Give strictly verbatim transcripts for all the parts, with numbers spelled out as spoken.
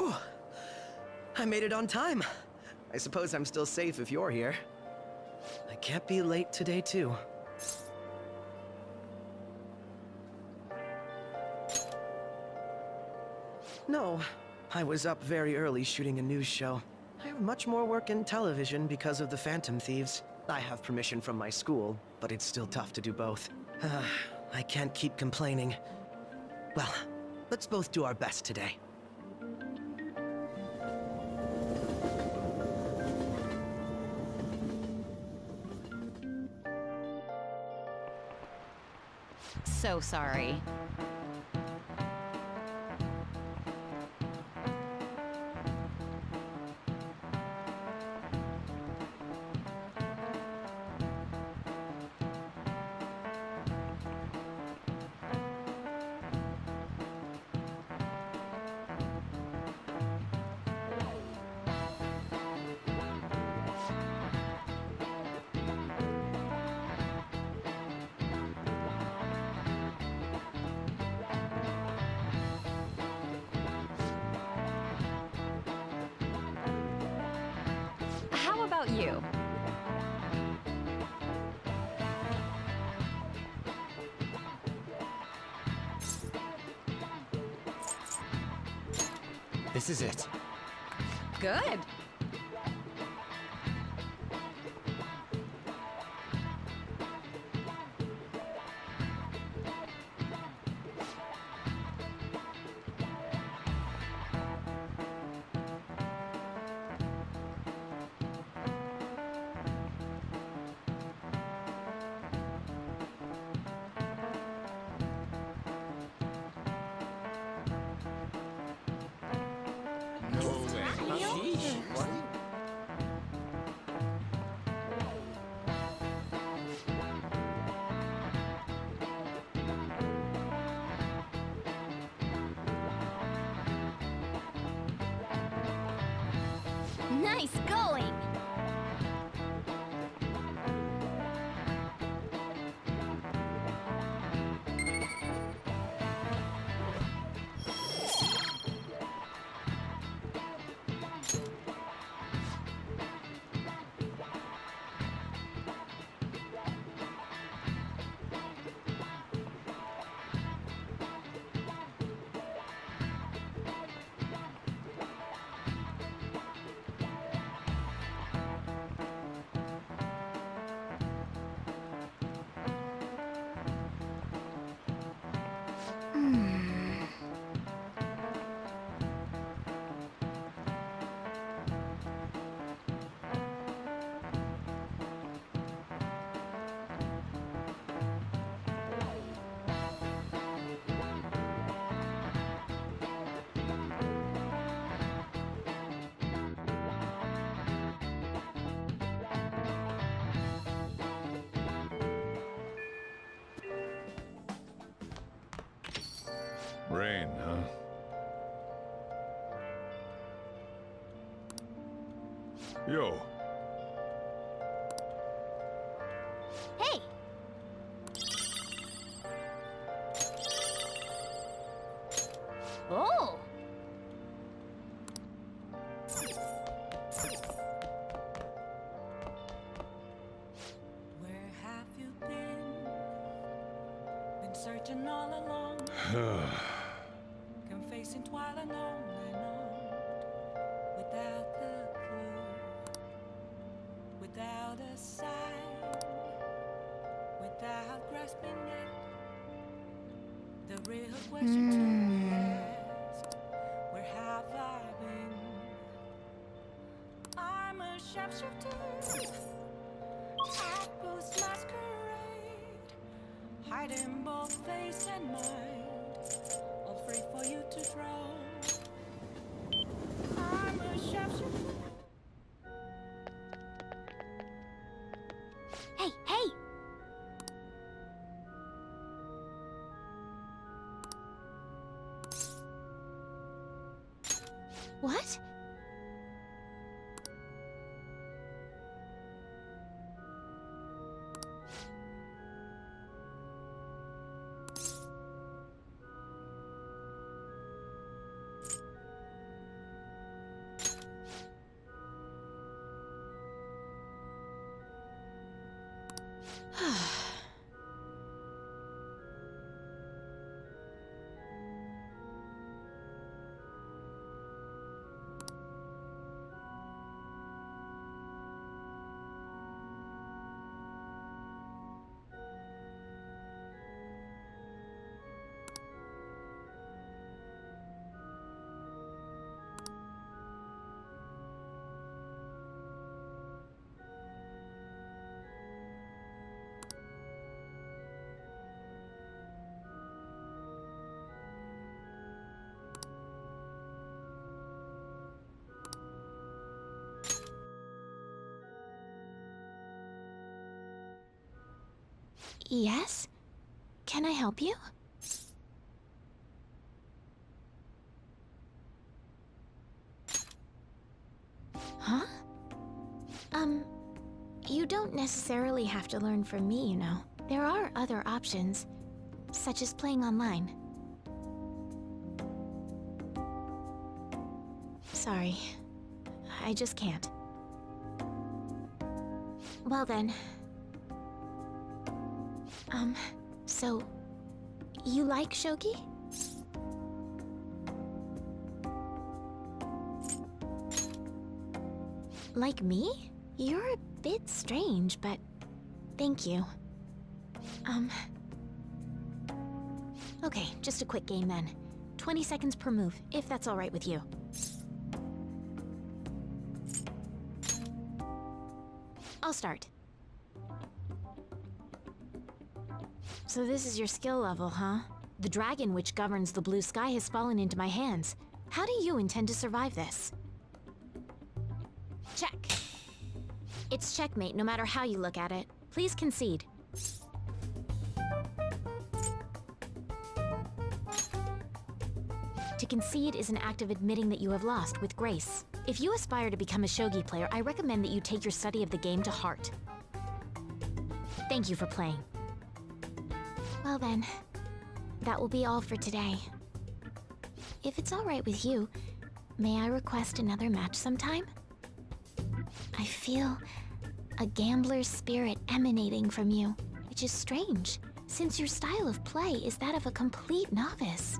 Whew. I made it on time. I suppose I'm still safe if you're here. I can't be late today, too. No, I was up very early shooting a news show. I have much more work in television because of the Phantom Thieves. I have permission from my school, but it's still tough to do both. I can't keep complaining. Well, let's both do our best today. So sorry. How about you? This is it. Good. Nice going! Rain, huh? Yo. Hey! Oh! Where have you been? Been searching all along. Confessing while alone and on. Without the clue. Without a sign. Without grasping it. The real question to be asked. Where have I been? I'm a sharpshooter. Outpost masquerade, hiding both face and mind, all free for you to throw. I'm a sharpshooter. Hey, hey! What? Yes? Can I help you? Huh? Um, you don't necessarily have to learn from me, you know. There are other options, such as playing online. Sorry. I just can't. Well then. Um, so... you like shogi? Like me? You're a bit strange, but... thank you. Um... Okay, just a quick game then. twenty seconds per move, if that's alright with you. I'll start. So this is your skill level, huh? The dragon which governs the blue sky has fallen into my hands. How do you intend to survive this? Check. It's checkmate no matter how you look at it. Please concede. To concede is an act of admitting that you have lost with grace. If you aspire to become a shogi player, I recommend that you take your study of the game to heart. Thank you for playing. Well then, that will be all for today. If it's all right with you, may I request another match sometime? I feel a gambler's spirit emanating from you, which is strange, since your style of play is that of a complete novice.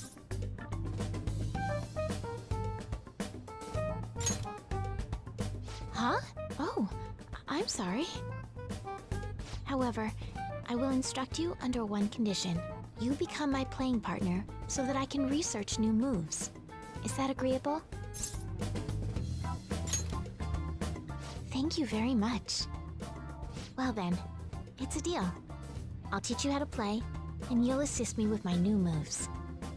Huh? Oh, I'm sorry. However, I will instruct you under one condition. You become my playing partner so that I can research new moves. Is that agreeable? Thank you very much. Well then, it's a deal. I'll teach you how to play, and you'll assist me with my new moves.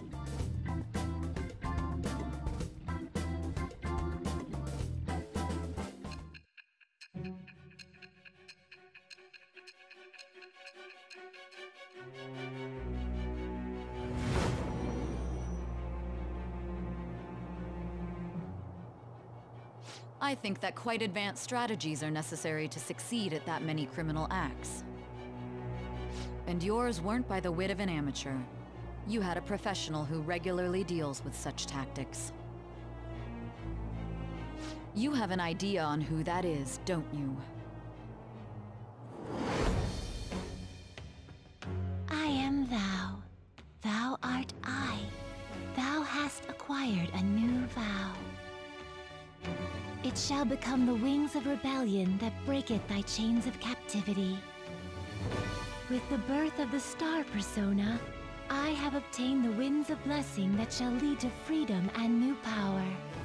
I think that quite advanced strategies are necessary to succeed at that many criminal acts. And yours weren't by the wit of an amateur. You had a professional who regularly deals with such tactics. You have an idea on who that is, don't you? I am thou. Thou art I. Thou hast acquired a new vow. It shall become the wings of rebellion that breaketh thy chains of captivity. With the birth of the star persona, I have obtained the winds of blessing that shall lead to freedom and new power.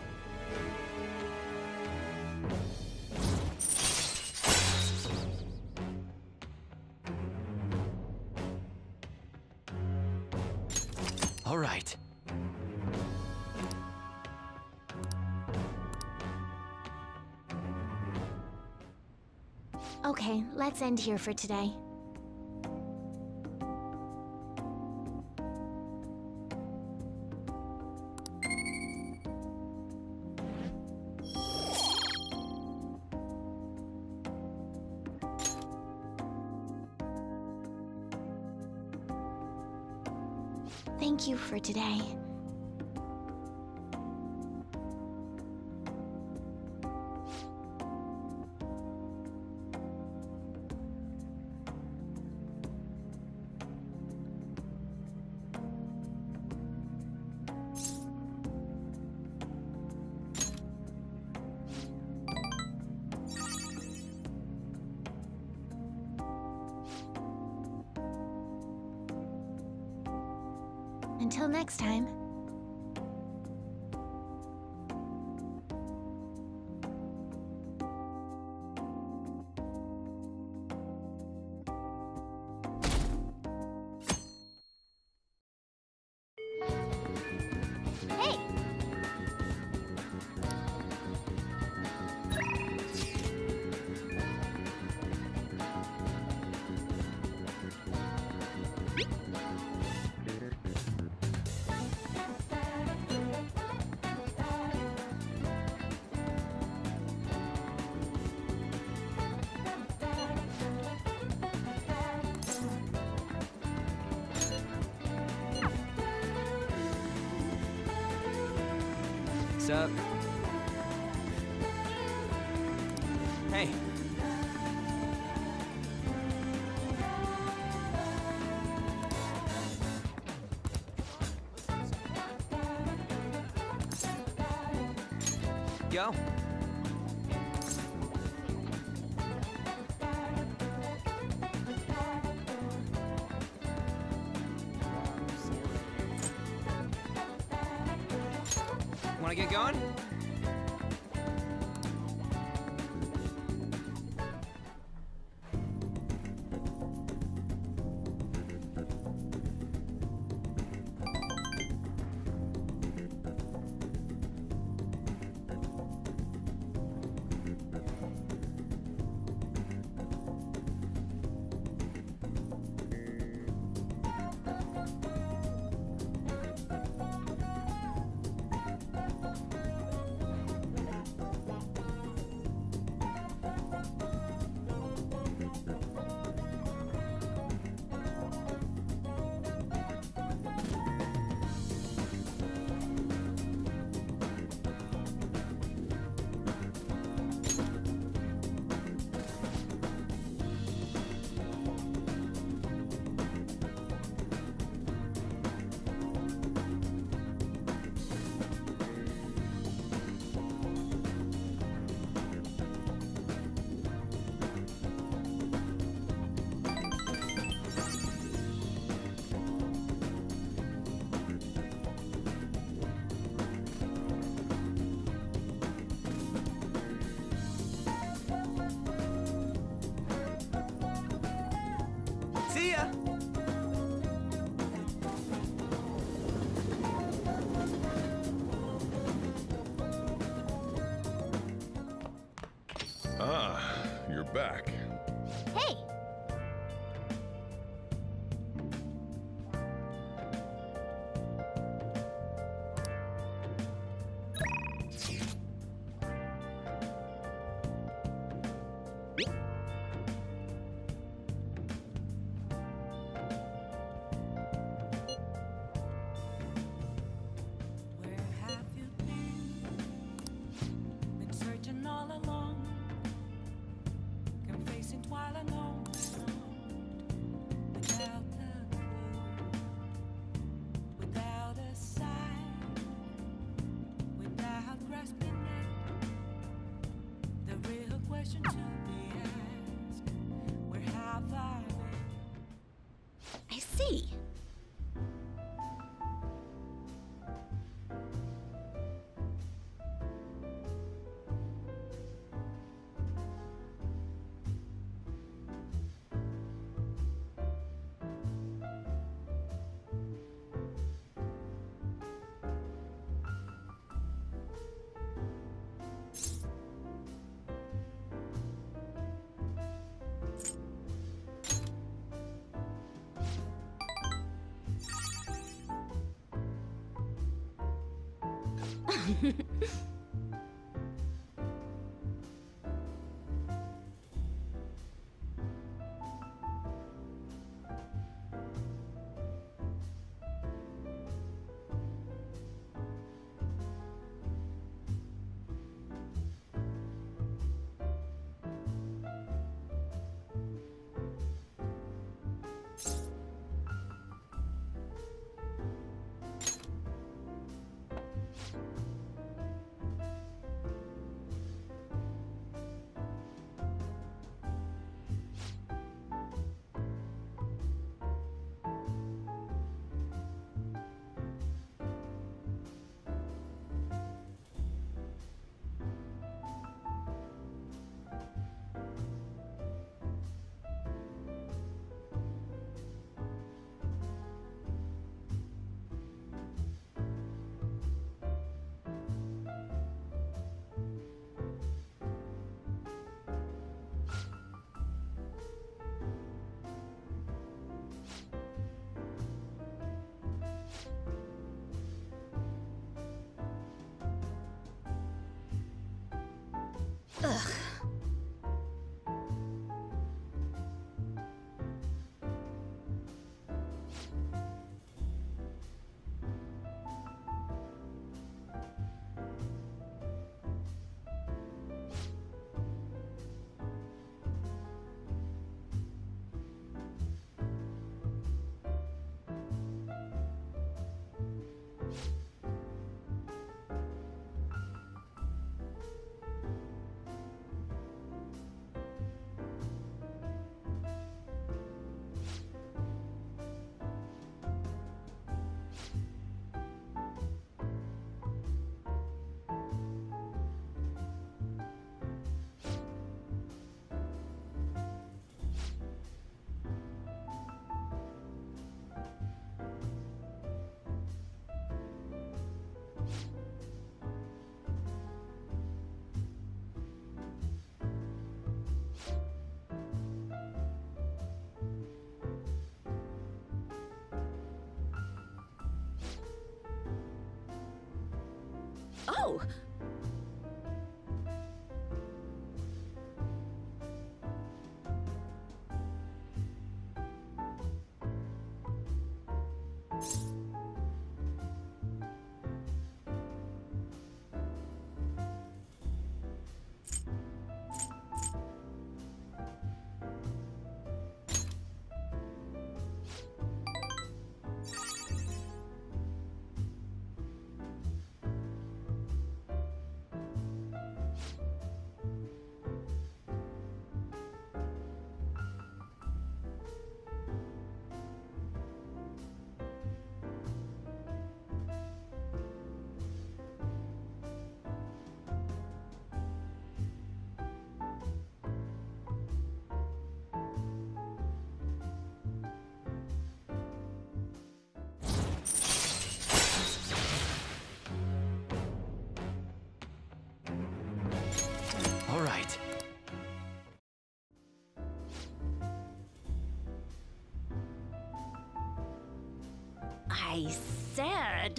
All right. Okay, let's end here for today. Thank you for today. Until next time. Hey! What's up? Hey. Yo. Wanna get going? See ya! Ah, you're back. Hey! Where have you been? Been searching all along, confessing while alone, without a clue, without a sign, without grasping it. The real question to be asked: where have I been? I see. Ugh. right. I said...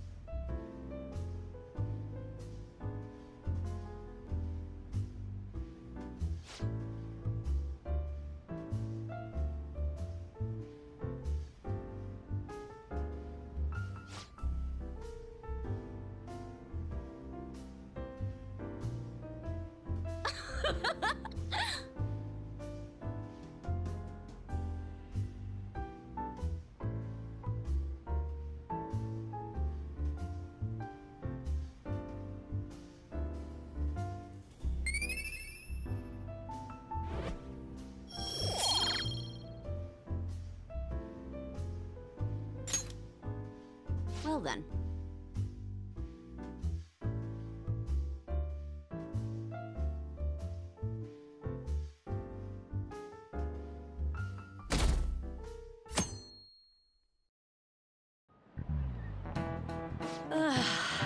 Well then. Ugh.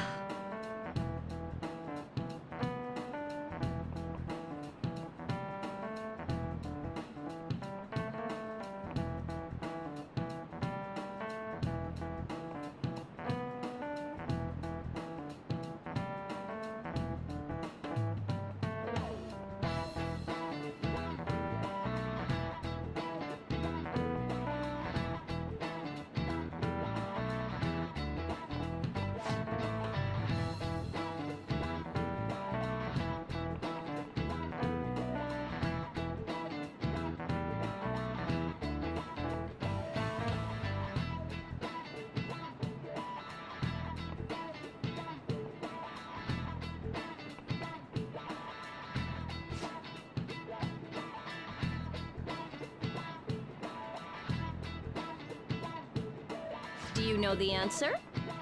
Do you know the answer?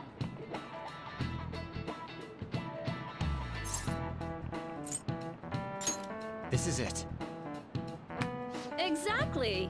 This is it. Exactly.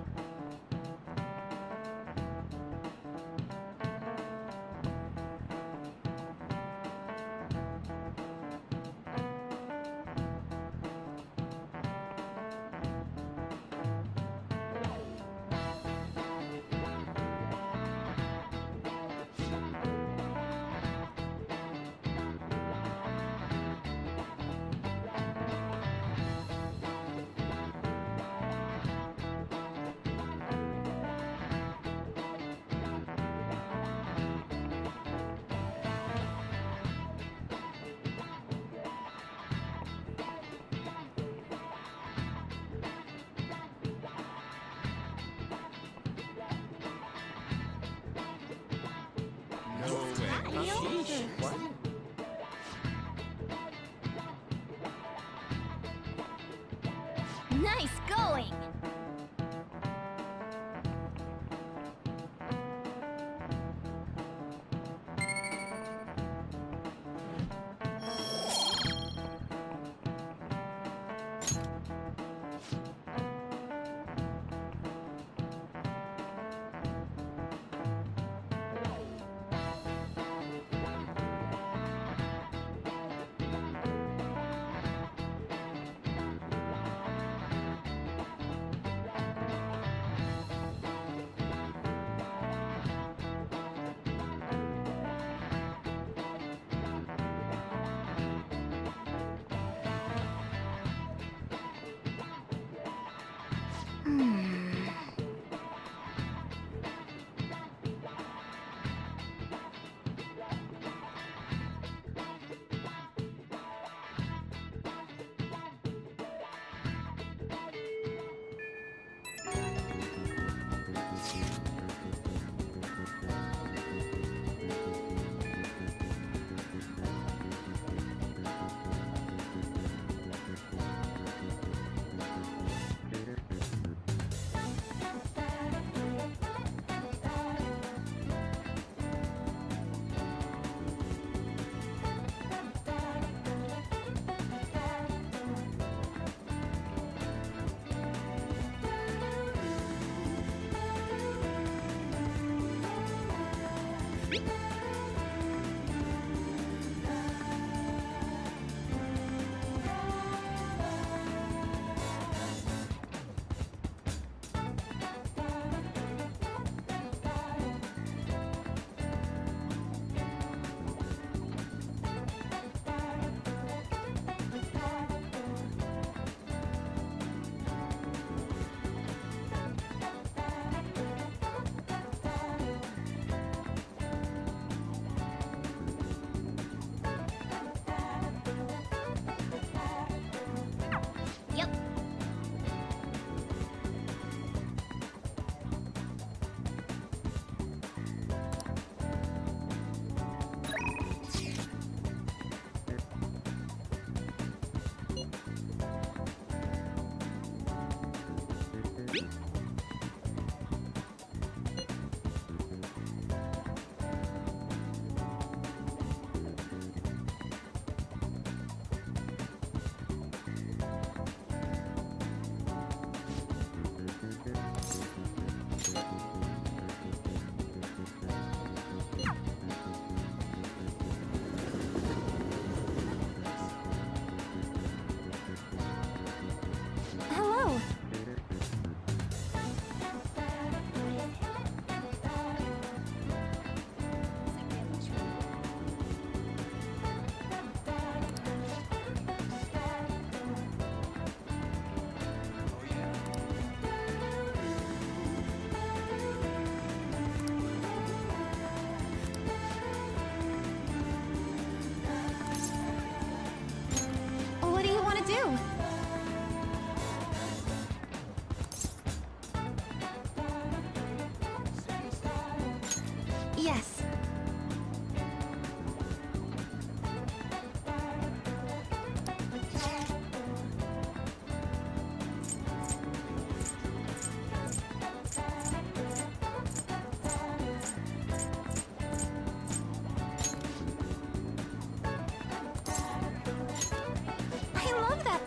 Nice going!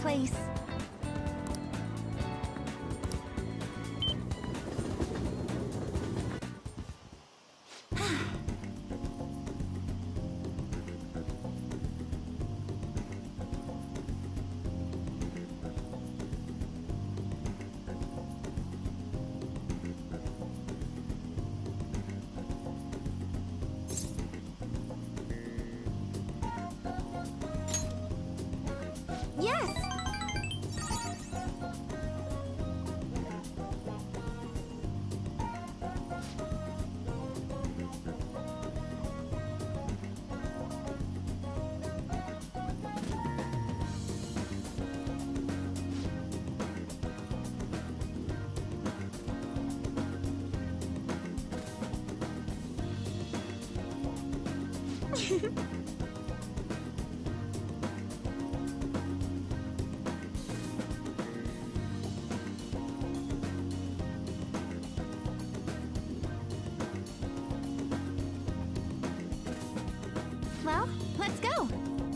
place. Yes! Well, let's go!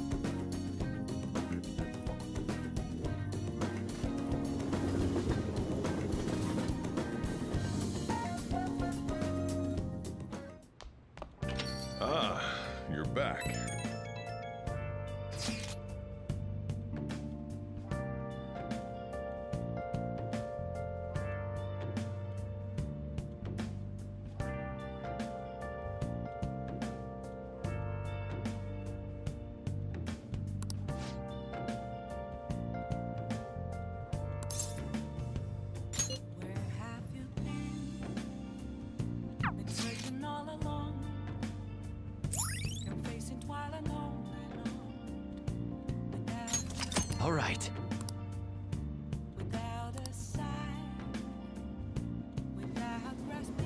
Ah, you're back. Where have you been? Been searching all along, confessing while alone and on, without, All right. without a sign, without respite.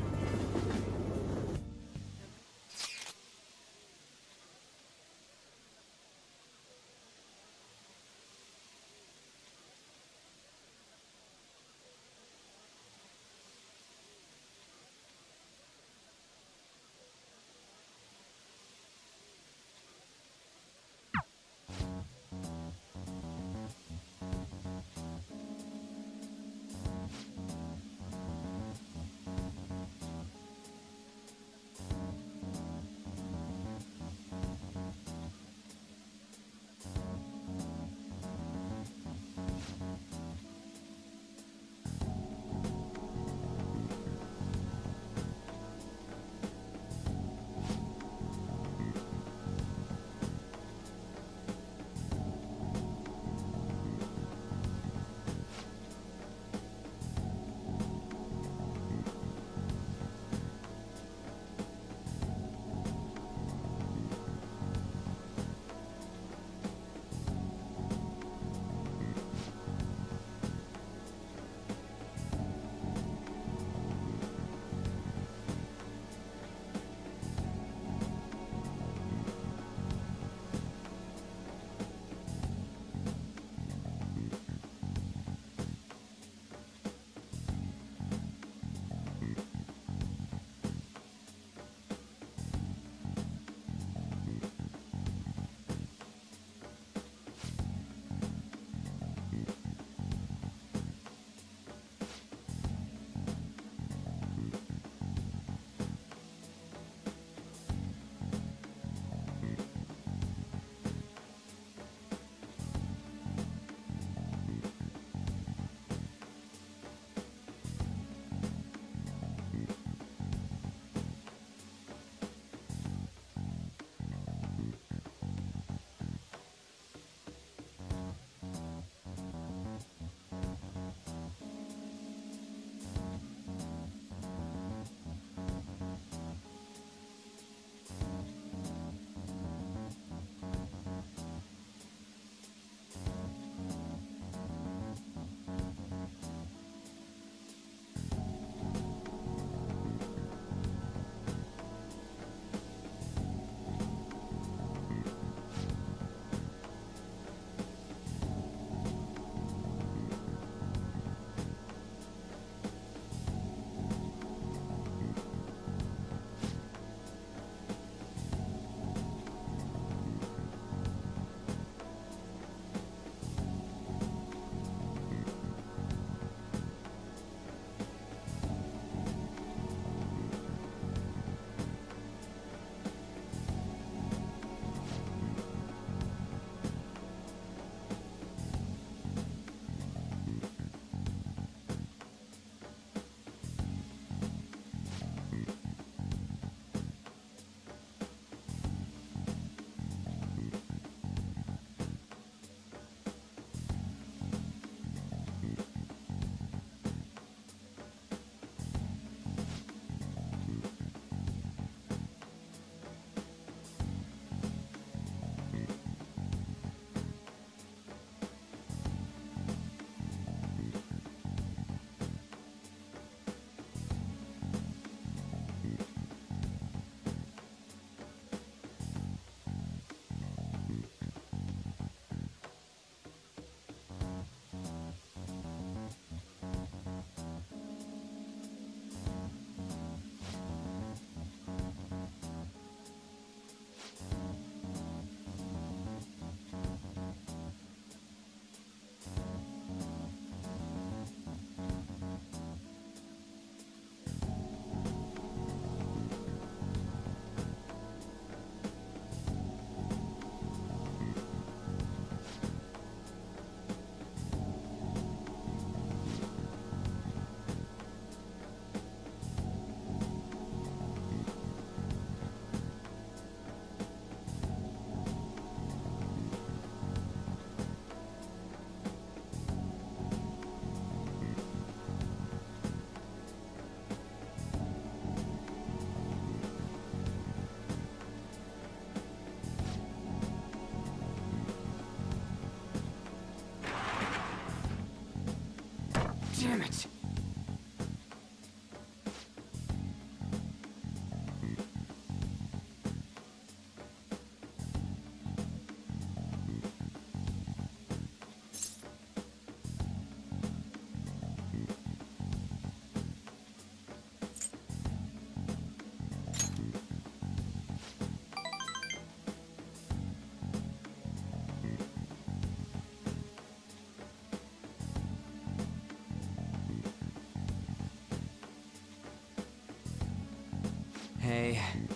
Okay.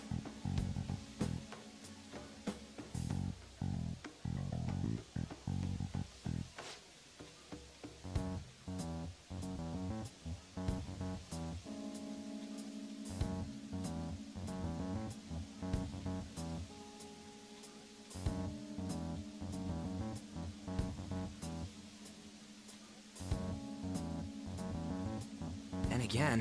And again.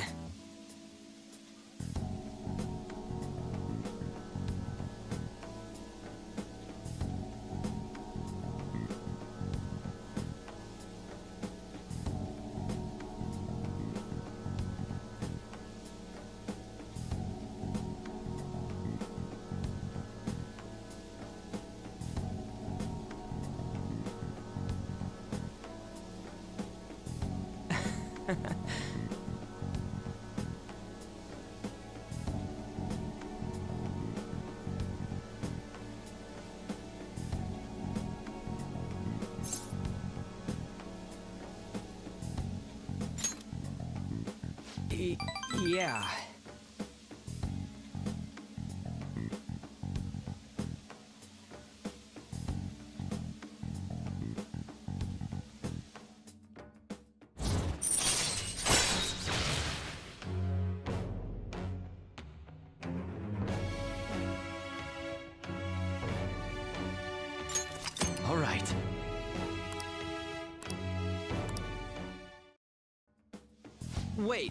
Y- yeah. All right. Wait.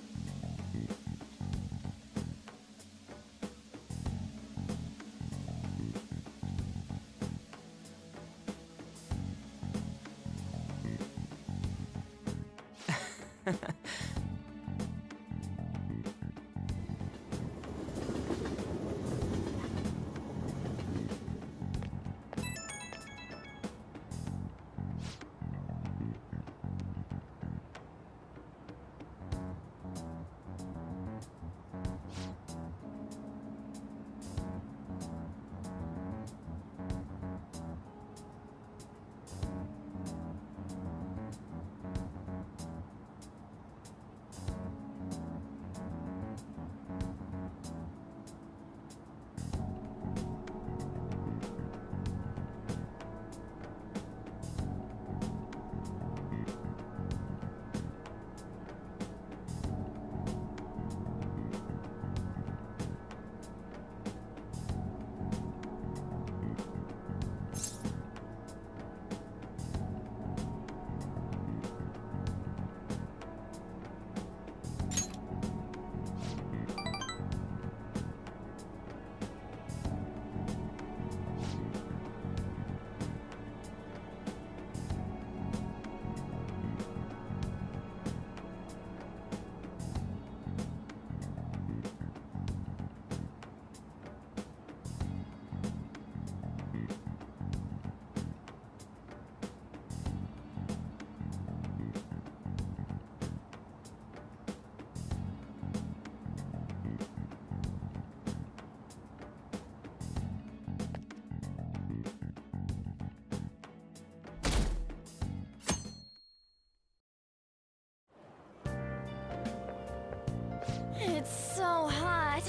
It's so hot.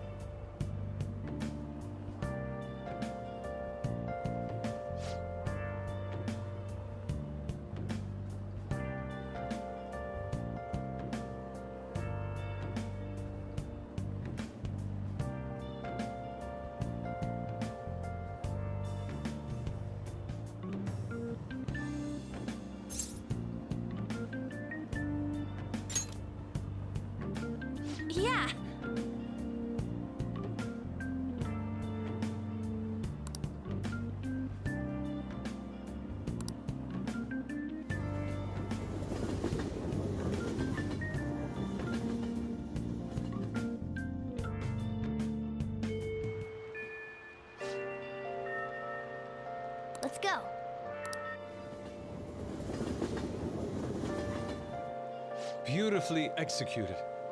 Yeah. Let's go. Beautifully executed.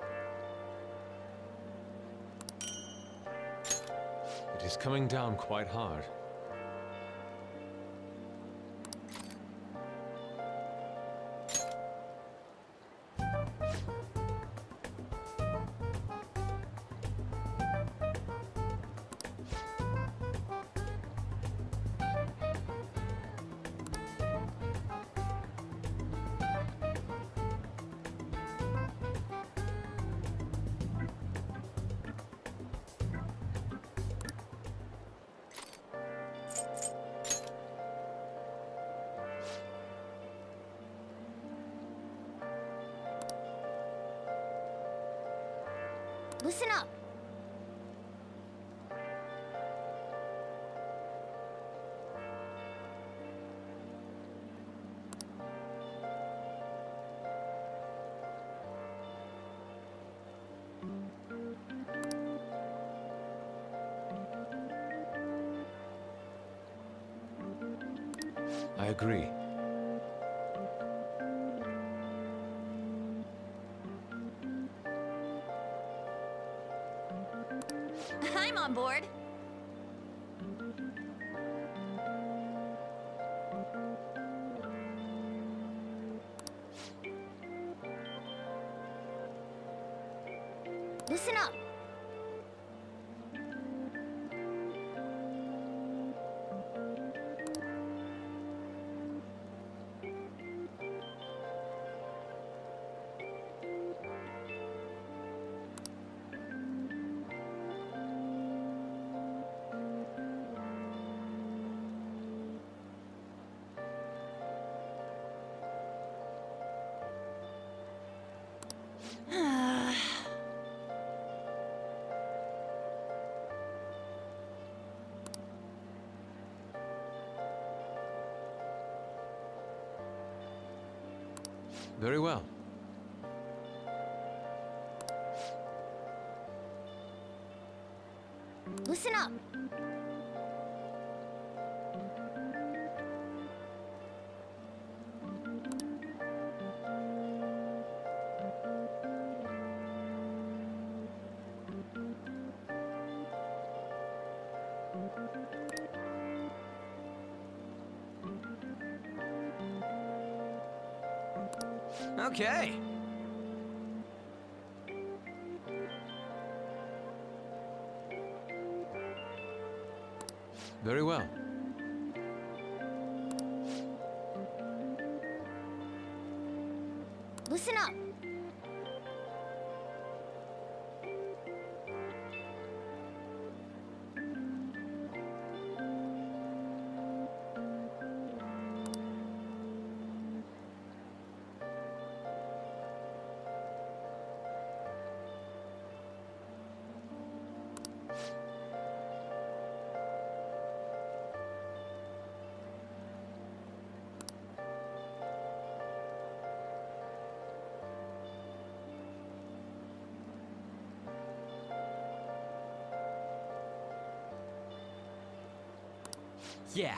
It is coming down quite hard. Listen up. I agree. I'm on board. Listen up. Very well. Listen up. Okay. Very well. Listen up. Yeah.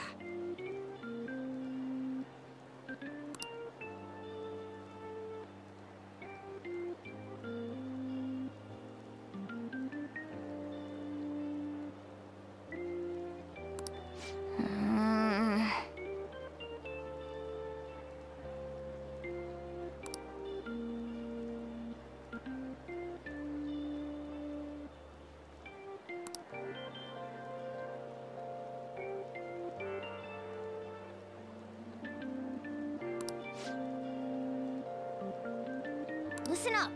Listen up.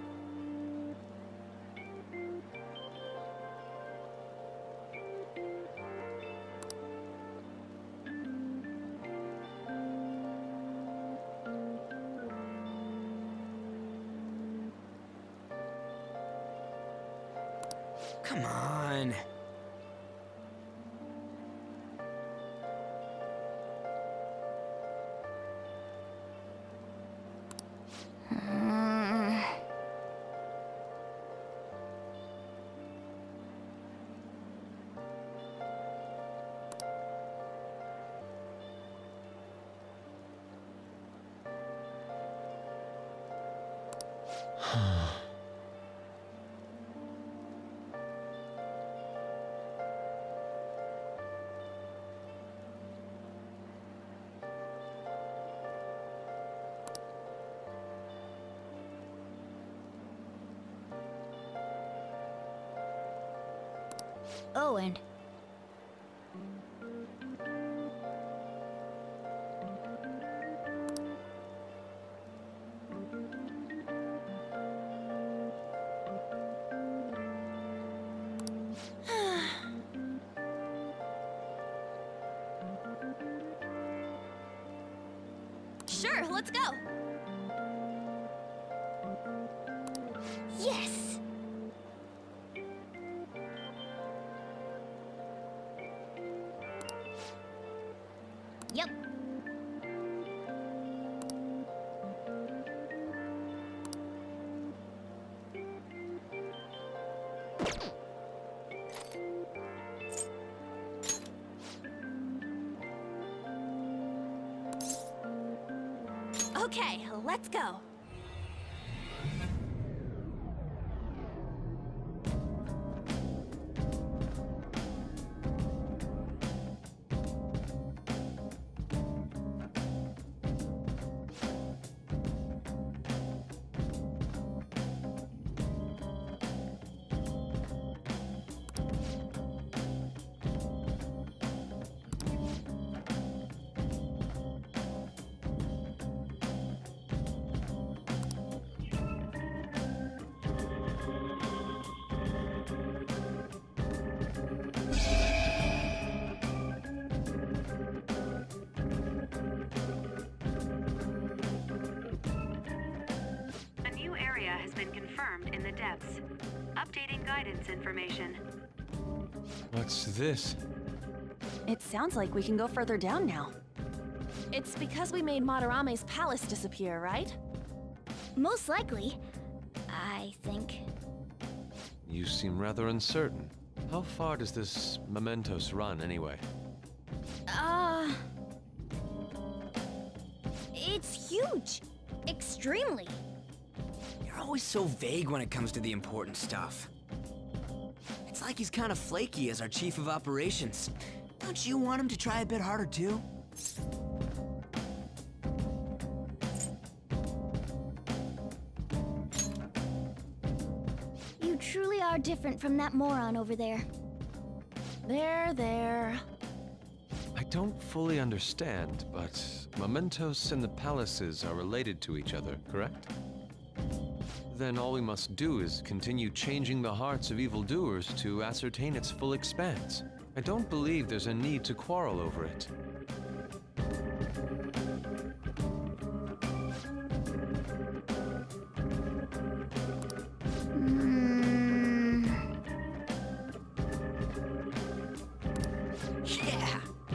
Come on. Owen. Sure, let's go. Yes. Okay, let's go. Has been confirmed in the depths. Updating guidance information. What's this? It sounds like we can go further down now. It's because we made Madarame's palace disappear, right? Most likely. I think. You seem rather uncertain. How far does this Mementos run, anyway? Uh... It's huge. Extremely. You're always so vague when it comes to the important stuff. It's like he's kind of flaky as our chief of operations. Don't you want him to try a bit harder, too? You truly are different from that moron over there. There, there. I don't fully understand, but Mementos and the palaces are related to each other, correct? Then all we must do is continue changing the hearts of evildoers to ascertain its full expanse. I don't believe there's a need to quarrel over it. Mm. Yeah!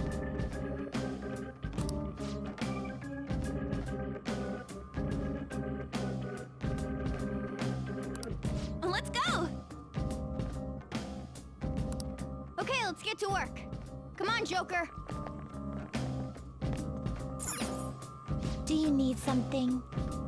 Let's go! Okay, let's get to work. Come on, Joker. Do you need something?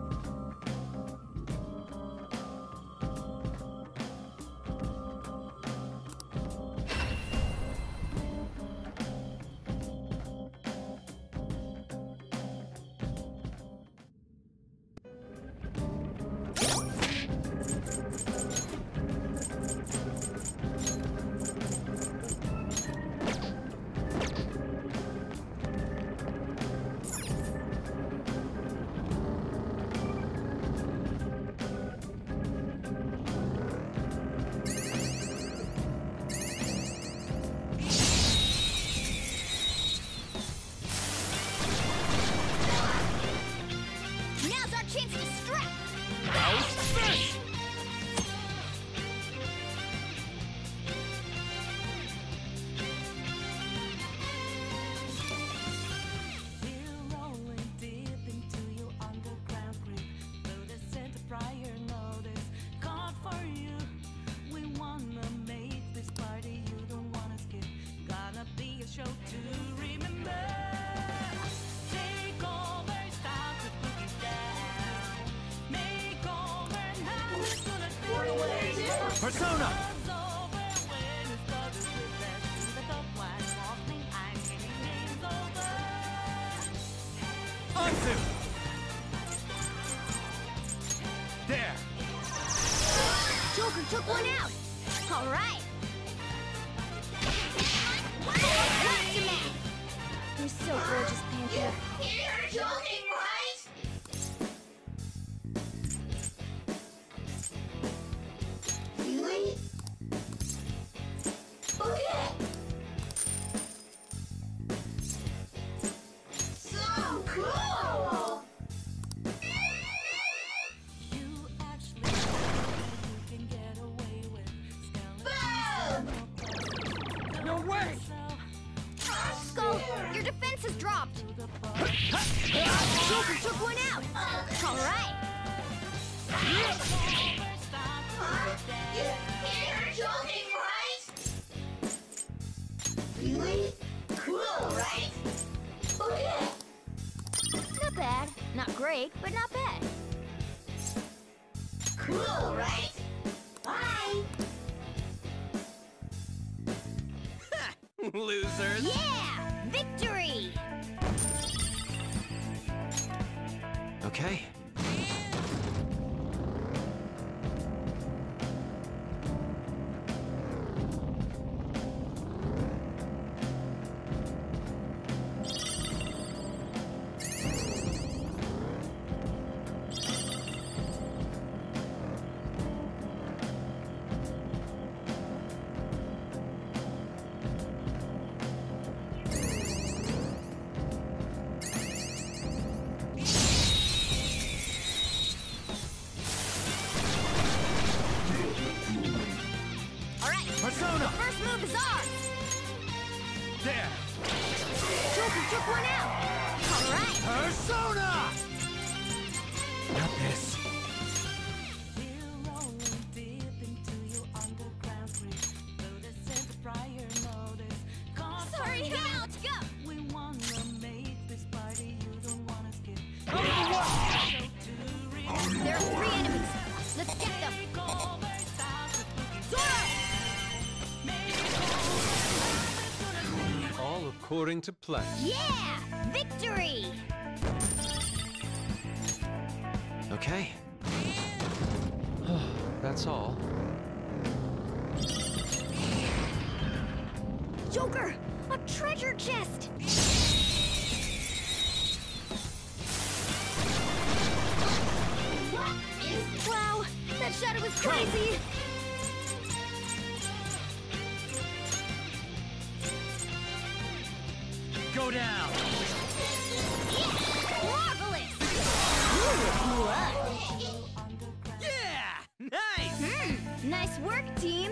Persona! Onto! There! Joker took one out! All right! Aftermath! You're so gorgeous, Panther. You're joking, right? Really? Okay! So cool! You actually know you can get away with Boom! No way! Skull, your defense has dropped! Joker took one out! All right! You're joking, right? Really? Cool, right? Okay. Not bad. Not great, but not bad. Cool, right? Bye! Losers! Yeah! Victory! Okay. Persona! First move is ours! There! Joker took one out! Alright! Persona! Got this. Sorry, out! Go! We wanna make this party, you don't wanna skip. There are three enemies. Let's get them! Zoro! All according to plan. Yeah! Victory! Okay. That's all. Joker! A treasure chest! Wow! That shadow was crazy! Go down! Marvelous! Yeah! Nice! Hmm, nice work, team!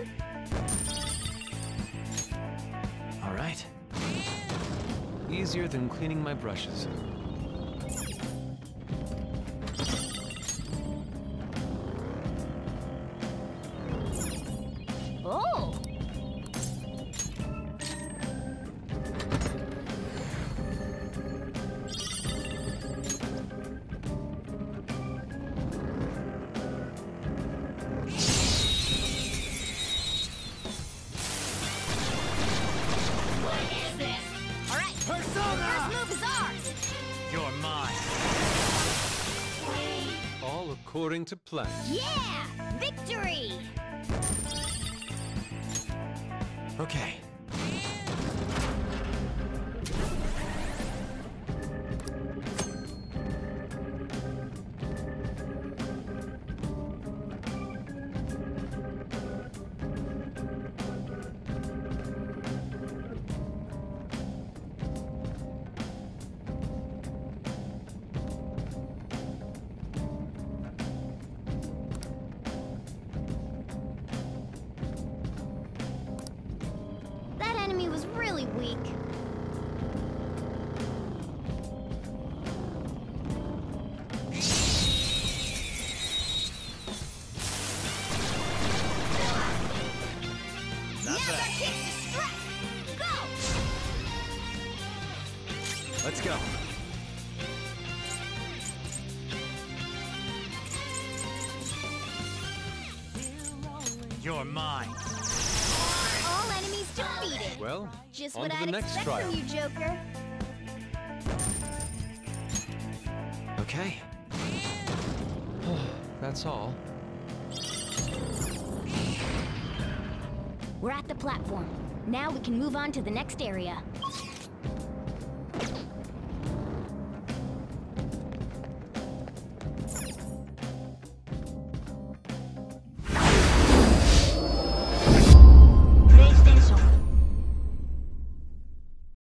All right. Easier than cleaning my brushes. Oh! You're mine. All according to plan. Yeah! Victory! Okay. That enemy was really weak. Now's our chance to strike! Go! Let's go. You're mine. All enemies defeated. Well, Just on what to I'd the next expect trial. from you, Joker. Okay. That's all. We're at the platform. Now we can move on to the next area.